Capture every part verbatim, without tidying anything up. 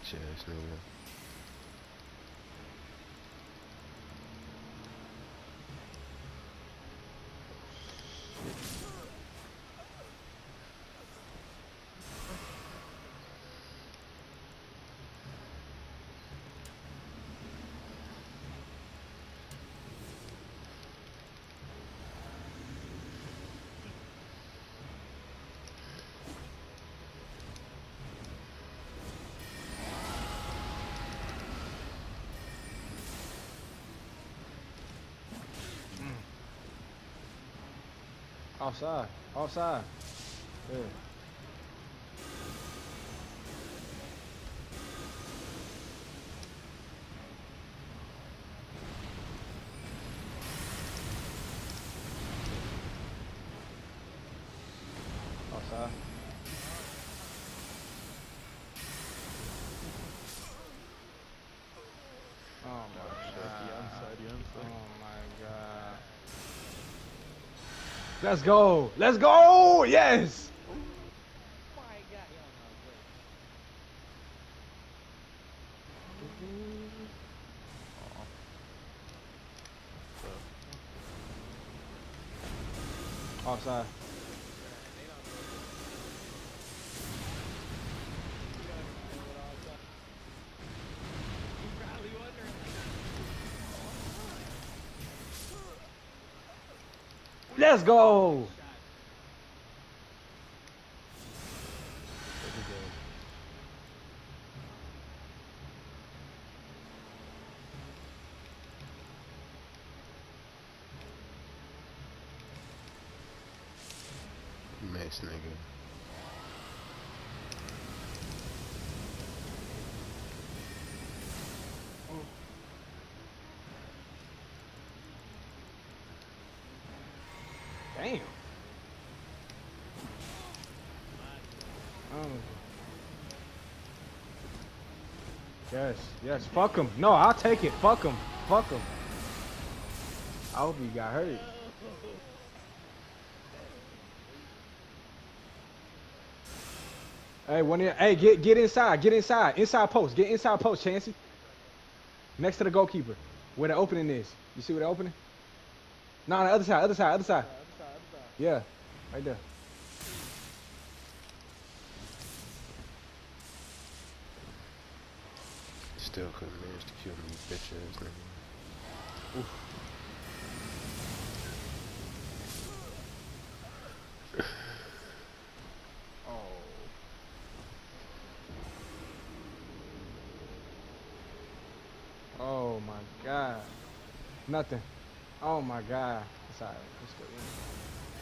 bitch ass nigga. Offside. Offside. Yeah. Offside. Oh my god. Oh my god. Let's go. Let's go. Yes. Oh my god. Offside. Let's go. Mess nigga. Damn. Um. Yes, yes, fuck him. No, I'll take it. Fuck him. Fuck him. I hope he got hurt. Hey, one here. Hey, get get inside. Get inside. Inside post. Get inside post, Chancey. Next to the goalkeeper. Where the opening is. You see where the opening? No, on the other side, other side, other side. Yeah. Right there. Still couldn't manage to kill me, bitch ass nigga. Oof. Oh my god. Nothing. Oh my god. It's alright. It's still in.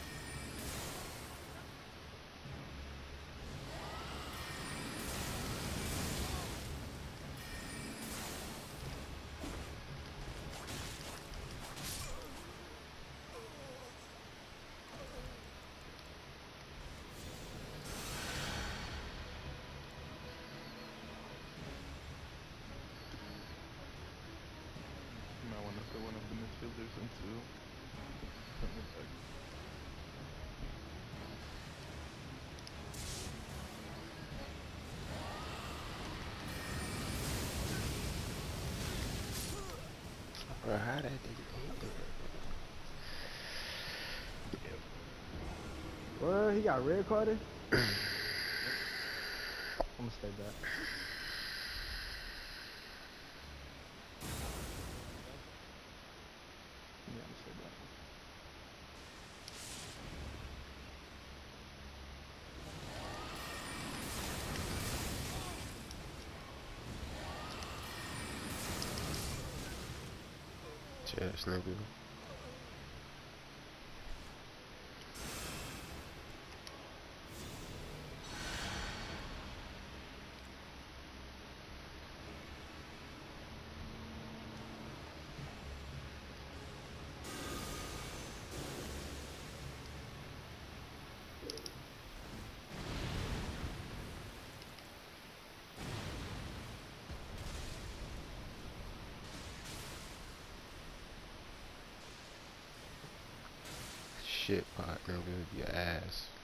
Might want to throw one of the midfielders into something like Bro, how that didn't hit? Well, he got red carded. I'm gonna stay back. Yeah, I'm gonna stay back. Chess nigga. Shit pot nigga, your ass.